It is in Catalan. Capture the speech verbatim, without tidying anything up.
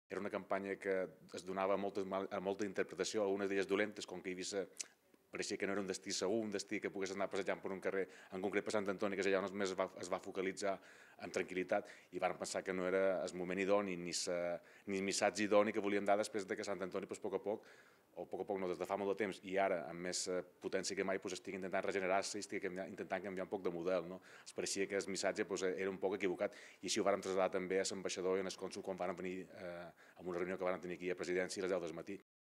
Era una campanya que es donava a molta, a molta interpretació, algunes d'elles dolentes, com que Eivissa pareixia que no era un destí segur, un destí que pogués anar passejant per un carrer, en concret per Sant Antoni, que és allà on més es va, es va focalitzar en tranquil·litat, i vàrem pensar que no era el moment idoni ni el missatge idoni que volíem dar després que Sant Antoni, a poc a poc, o a poc a poc no, des de fa molt de temps, i ara amb més potència que mai, estigui intentant regenerar-se i estigui intentant canviar un poc de model. Es pareixia que el missatge era un poc equivocat, i així ho vàrem traslladar també a l'ambaixador i al cònsol quan vàrem venir a una reunió que vàrem tenir aquí a Presidència a les deu del matí.